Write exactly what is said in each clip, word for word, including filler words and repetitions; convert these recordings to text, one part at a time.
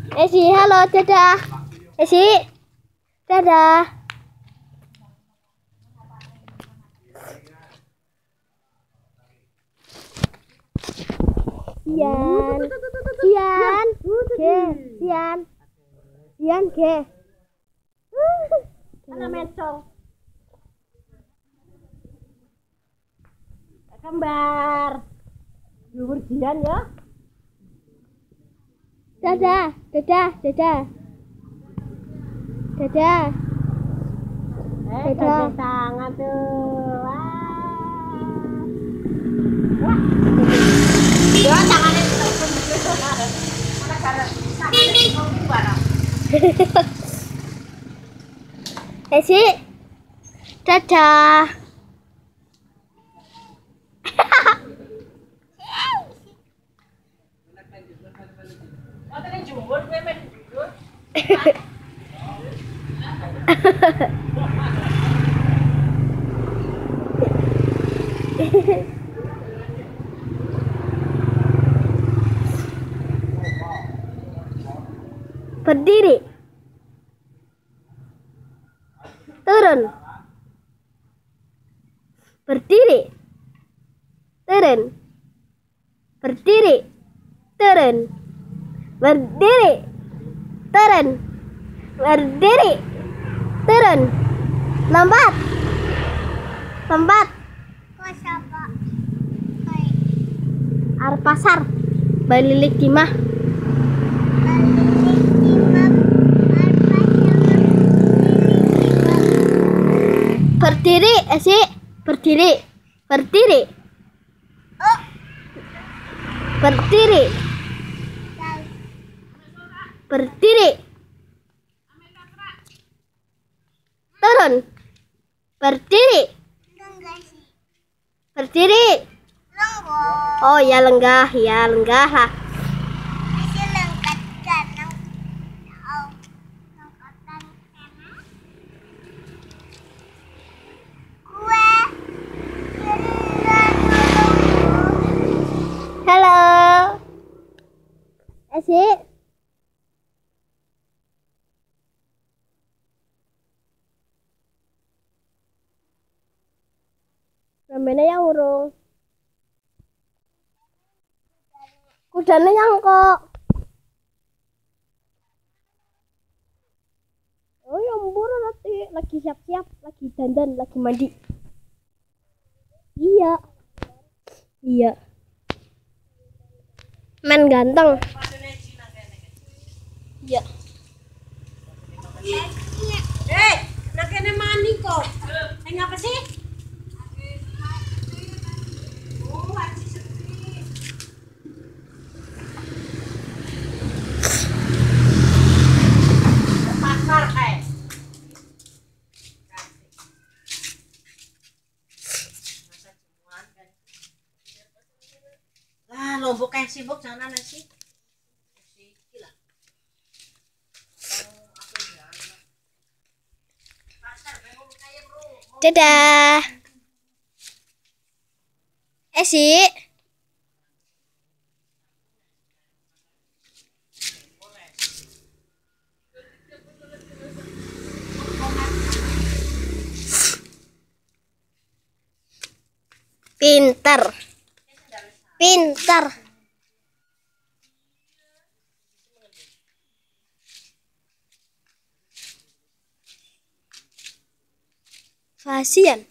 Esi, halo, dadah. Esi, dadah. Sian, Sian, Ge, Sian, Sian, Ge. Mana mencong? Kembar. Jumur Jian ya. Dadah, dadah, dadah. Dadah. Eh, dadah. Tangan tuh. Wah. Wah. Ya, tangannya ditelepon. Mana cara tangannya ditelepon barang. Eh, si. Dadah. Berdiri. Turun. Berdiri. Turun. Berdiri. Turun. Berdiri. Turun. Berdiri. Turun. Lompat. Lompat. Arep pasar. Balilik dimah. Berdiri, Esi. Berdiri. Berdiri. Berdiri. Berdiri. Turun. Berdiri. Berdiri. Oh ya, lenggah, ya lenggah lah. Halo. Esi. Namanya yang urung. Kudanya yang kok. Oh yang buru nanti lagi siap-siap, lagi dandan, lagi mandi. Iya. Iya. Men ganteng. Iya. Eh, nak kene mani kok. Eh ngapa sih? Oh, aci sepi. Pasar kayak. Lah, lombok kayak sibuk jangan nasi. Dadah. Esi. Pintar. Pintar. Fasian.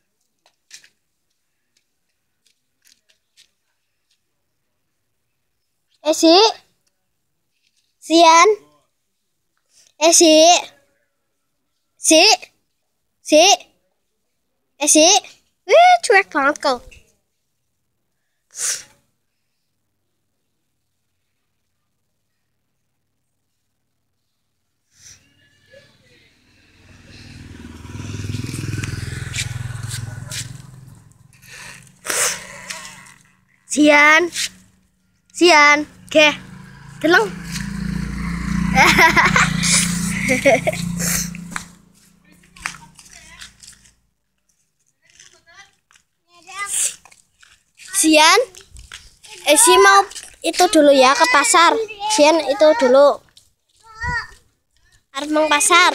Esi. Sian. Esi. Si. Si. Esi. Wih, cuek banget kau. Sian. Sian. Ge. Deleng. Sian, Esi mau itu dulu ya ke pasar. Sian itu dulu. Arep nang pasar.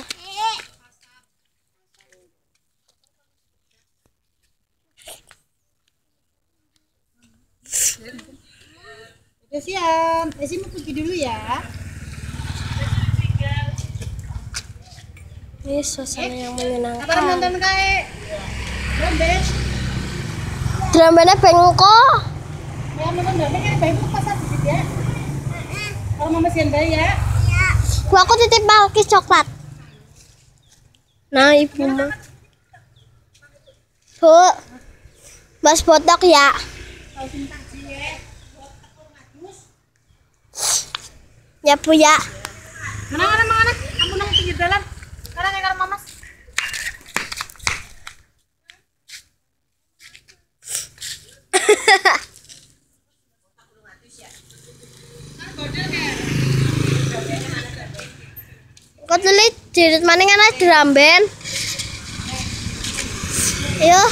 Udah siap. Esi mau pergi dulu ya. Ini suasana yang Apa menyenangkan. nonton kae? Dramben. Drambene bengko. Ya nonton dramben kan bayi mau pasar dikit ya. Kalau mama sian bayi ya. Bu, aku titip Malkis coklat. Nah, ibu mah. Bu, Mas botok ya. Ya Bu ya. Mana mana mana? Kamu nang pinggir jalan. Sekarang yang karo Mamas. Kok telit dirit maning ana dramben. Ayo.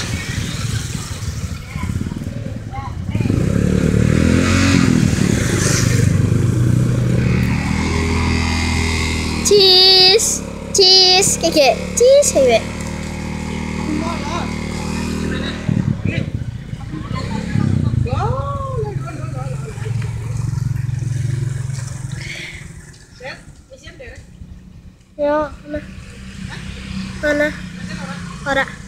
Cheese, cheese, kayak cheese kayak. Yo, mana? Mana? Ora.